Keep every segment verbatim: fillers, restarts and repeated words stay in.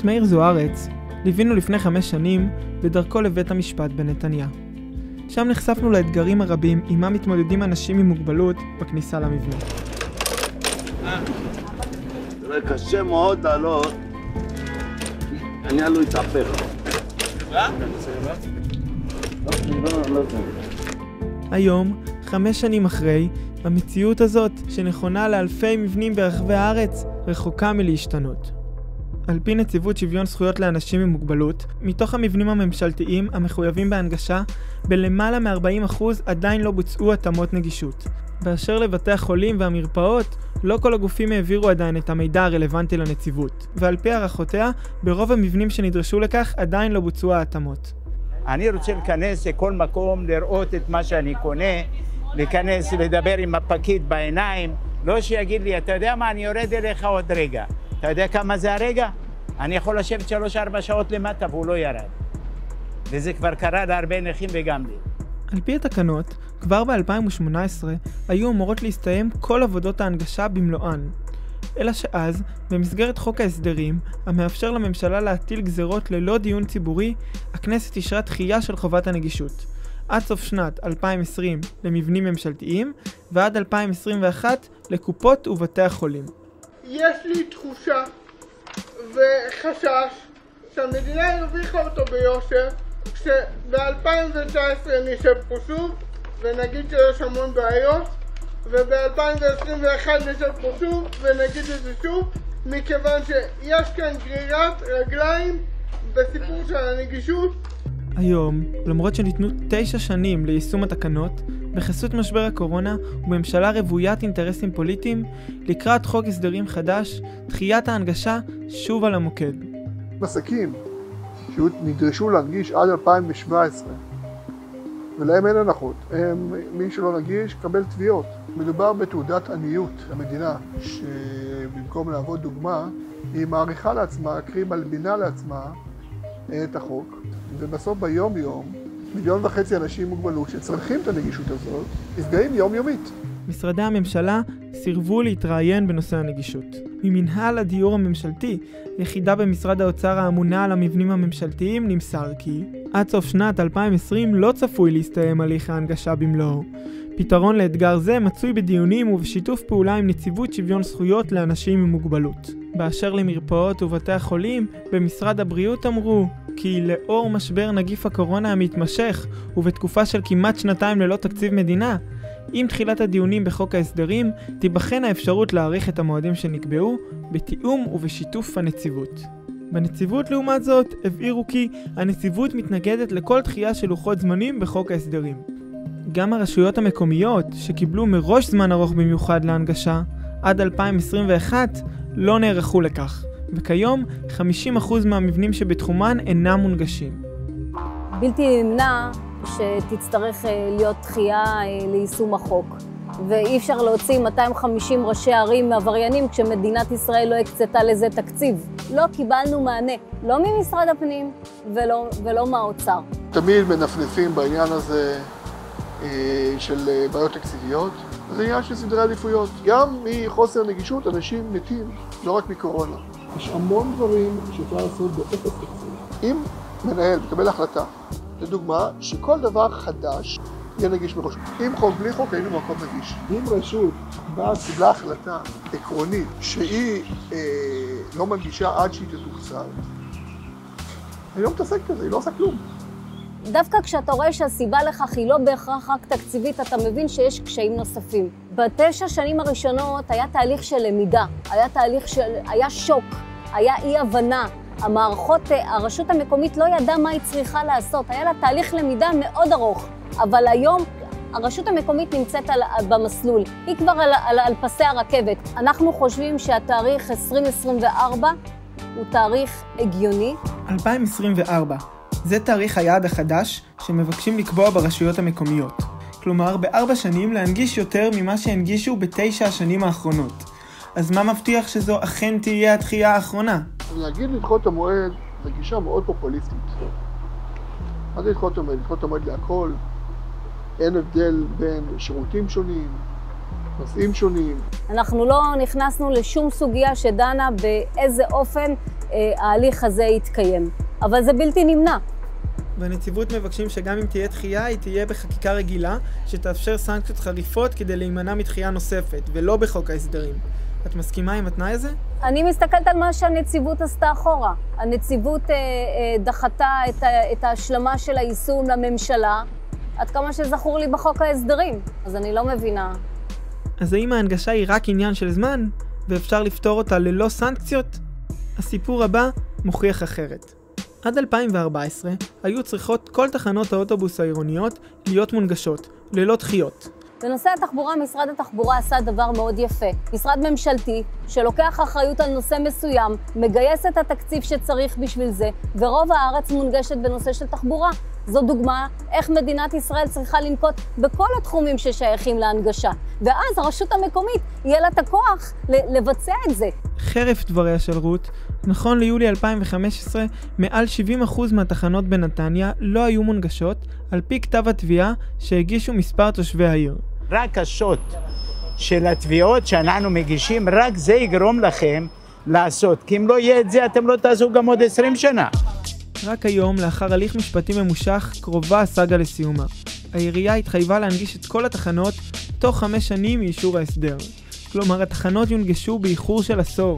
את מאיר זוארץ ליווינו לפני חמש שנים בדרכו לבית המשפט בנתניה. שם נחשפנו לאתגרים הרבים עימם מתמודדים אנשים עם מוגבלות בכניסה למבנה. זה קשה מאוד לעלות. אני עלו התהפך. היום, חמש שנים אחרי, המציאות הזאת שנכונה לאלפי מבנים ברחבי הארץ רחוקה מלהשתנות. על פי נציבות שוויון זכויות לאנשים עם מוגבלות, מתוך המבנים הממשלתיים המחויבים בהנגשה, בלמעלה מ-ארבעים אחוז עדיין לא בוצעו התאמות נגישות. באשר לבתי החולים והמרפאות, לא כל הגופים העבירו עדיין את המידע הרלוונטי לנציבות, ועל פי הערכותיה, ברוב המבנים שנדרשו לכך עדיין לא בוצעו ההתאמות. אני רוצה להיכנס לכל מקום, לראות את מה שאני קונה, להיכנס לדבר עם הפקיד בעיניים, לא שיגיד לי, אתה יודע מה, אני יורד אליך עוד רגע. אתה יודע כמה זה הרגע? אני יכול לשבת שלוש ארבע שעות למטה והוא לא ירד. וזה כבר קרה להרבה נכים וגם לי. על פי התקנות, כבר ב-אלפיים שמונה עשרה היו אמורות להסתיים כל עבודות ההנגשה במלואן. אלא שאז, במסגרת חוק ההסדרים, המאפשר לממשלה להטיל גזרות ללא דיון ציבורי, הכנסת אישרה דחייה של חובת הנגישות. עד סוף שנת אלפיים עשרים למבנים ממשלתיים, ועד אלפיים עשרים ואחת לקופות ובתי החולים. יש לי תחושה וחשש שהמדינה הרוויחה אותו ביושר, כשב-אלפיים תשע עשרה נשב פה שוב ונגיד שיש המון בעיות, וב-אלפיים עשרים ואחת נשב פה שוב ונגיד את זה שוב, מכיוון שיש כאן גרירת רגליים בסיפור של הנגישות. היום, למרות שניתנו תשע שנים ליישום התקנות, בחסות משבר הקורונה וממשלה רוויית אינטרסים פוליטיים, לקראת חוק הסדרים חדש, דחיית ההנגשה שוב על המוקד. עסקים שנדרשו להנגיש עד אלפיים שבע עשרה, ולהם אין הנחות. הם, מי שלא נגיש, קבל תביעות. מדובר בתעודת עניות למדינה, שבמקום לעבוד דוגמה, היא מעריכה לעצמה, קרי מלבינה לעצמה את החוק, ובסוף ביום יום, מיליון וחצי אנשים עם מוגבלות שצריכים את הנגישות הזאת, נפגעים יום יומית. משרדי הממשלה סירבו להתראיין בנושא הנגישות. ממנהל הדיור הממשלתי, יחידה במשרד האוצר האמונה על המבנים הממשלתיים, נמסר כי עד סוף שנת אלפיים עשרים לא צפוי להסתיים הליך ההנגשה במלואו. פתרון לאתגר זה מצוי בדיונים ובשיתוף פעולה עם נציבות שוויון זכויות לאנשים עם מוגבלות. באשר למרפאות ובתי החולים, במשרד הבריאות אמרו כי לאור משבר נגיף הקורונה המתמשך ובתקופה של כמעט שנתיים ללא תקציב מדינה, עם תחילת הדיונים בחוק ההסדרים, תיבחן האפשרות להאריך את המועדים שנקבעו בתיאום ובשיתוף הנציבות. בנציבות לעומת זאת, הבהירו כי הנציבות מתנגדת לכל דחייה של לוחות זמנים בחוק ההסדרים. גם הרשויות המקומיות, שקיבלו מראש זמן ארוך במיוחד להנגשה, עד אלפיים עשרים ואחת לא נערכו לכך, וכיום חמישים אחוז מהמבנים שבתחומן אינם מונגשים. בלתי נמנע שתצטרך להיות דחייה ליישום החוק, ואי אפשר להוציא מאתיים וחמישים ראשי ערים עבריינים כשמדינת ישראל לא הקצתה לזה תקציב. לא קיבלנו מענה, לא ממשרד הפנים ולא, ולא מהאוצר. תמיד מנפנפים בעניין הזה של בעיות תקציביות. זה עניין של סדרי עדיפויות. גם מחוסר נגישות אנשים מתים, לא רק מקורונה. יש המון דברים שאפשר לעשות באפס תקציב. אם מנהל מקבל החלטה, לדוגמה, שכל דבר חדש יהיה נגיש מראש. אם חוק בלי חוק, היינו מקום נגיש. אם רשות באה קיבלה החלטה עקרונית שהיא אה, לא מנגישה עד שהיא תתוקצב, היא לא מתעסקת בזה, היא לא עושה כלום. דווקא כשאתה רואה שהסיבה לכך היא לא בהכרח רק תקציבית, אתה מבין שיש קשיים נוספים. בתשע שנים הראשונות היה תהליך של למידה, היה תהליך של, היה שוק, היה אי הבנה. המערכות, הרשות המקומית לא ידעה מה היא צריכה לעשות, היה לה תהליך למידה מאוד ארוך, אבל היום הרשות המקומית נמצאת על, במסלול, היא כבר על, על, על פסי הרכבת. אנחנו חושבים שהתאריך עשרים עשרים וארבע הוא תאריך הגיוני. אלפיים עשרים וארבע, זה תאריך היעד החדש שמבקשים לקבוע ברשויות המקומיות. כלומר, בארבע שנים להנגיש יותר ממה שהנגישו בתשע השנים האחרונות. אז מה מבטיח שזו אכן תהיה התחייה האחרונה? אני אגיד לדחות את המועד, זו גישה מאוד פופוליסטית. מה זה לדחות את המועד? לדחות את המועד להכל. אין הבדל בין שירותים שונים, נושאים שונים. אנחנו לא נכנסנו לשום סוגיה שדנה באיזה אופן ההליך הזה יתקיים. אבל זה בלתי נמנע. בנציבות מבקשים שגם אם תהיה דחייה, היא תהיה בחקיקה רגילה, שתאפשר סנקציות חריפות כדי להימנע מדחייה נוספת, ולא בחוק ההסדרים. את מסכימה עם התנאי הזה? אני מסתכלת על מה שהנציבות עשתה אחורה. הנציבות אה, אה, דחתה את, ה, את ההשלמה של היישום לממשלה, עד כמה שזכור לי בחוק ההסדרים. אז אני לא מבינה. אז האם ההנגשה היא רק עניין של זמן, ואפשר לפתור אותה ללא סנקציות? הסיפור הבא מוכיח אחרת. עד אלפיים וארבע עשרה היו צריכות כל תחנות האוטובוס העירוניות להיות מונגשות, ללא דחיות. בנושא התחבורה, משרד התחבורה עשה דבר מאוד יפה. משרד ממשלתי שלוקח אחריות על נושא מסוים, מגייס את התקציב שצריך בשביל זה, ורוב הארץ מונגשת בנושא של תחבורה. זו דוגמה איך מדינת ישראל צריכה לנקוט בכל התחומים ששייכים להנגשה. ואז הרשות המקומית יהיה לה את הכוח לבצע את זה. חרף דבריה של רות, נכון ליולי אלפיים וחמש עשרה, מעל שבעים אחוז מהתחנות בנתניה לא היו מונגשות, על פי כתב התביעה שהגישו מספר תושבי העיר. רק השוט של התביעות שאנחנו מגישים, רק זה יגרום לכם לעשות. כי אם לא יהיה את זה, אתם לא תעשו גם עוד עשרים שנה. רק היום, לאחר הליך משפטי ממושך, קרובה הסאגה לסיומה. העירייה התחייבה להנגיש את כל התחנות תוך חמש שנים מאישור ההסדר. כלומר, התחנות יונגשו באיחור של עשור.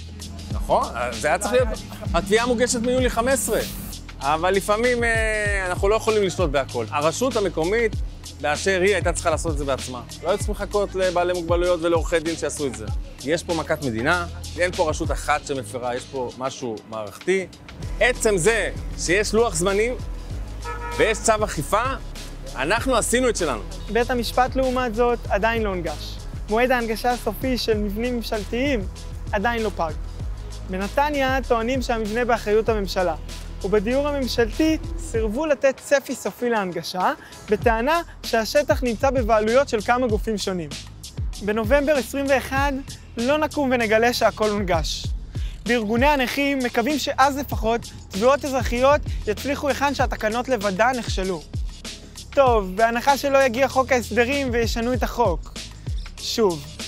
נכון, זה היה צריך להיות... התביעה מוגשת מיולי חמש עשרה, אבל לפעמים אנחנו לא יכולים לשלוט בהכל. הרשות המקומית, באשר היא, הייתה צריכה לעשות את זה בעצמה. לא היו צריכים לחכות לבעלי מוגבלויות ולעורכי דין שיעשו את זה. יש פה מכת מדינה, אין פה רשות אחת שמפרה, יש פה משהו מערכתי. עצם זה שיש לוח זמנים ויש צו אכיפה, אנחנו עשינו את שלנו. בית המשפט לעומת זאת עדיין לא הונגש. מועד ההנגשה הסופי של מבנים ממשלתיים עדיין לא פג. בנתניה טוענים שהמבנה באחריות הממשלה, ובדיור הממשלתי סירבו לתת צפי סופי להנגשה, בטענה שהשטח נמצא בבעלויות של כמה גופים שונים. בנובמבר עשרים ואחת לא נקום ונגלה שהכל הונגש. בארגוני הנכים מקווים שאז לפחות תביעות אזרחיות יצליחו היכן שהתקנות לבדן נכשלו. טוב, בהנחה שלא יגיע חוק ההסדרים וישנו את החוק. שוב,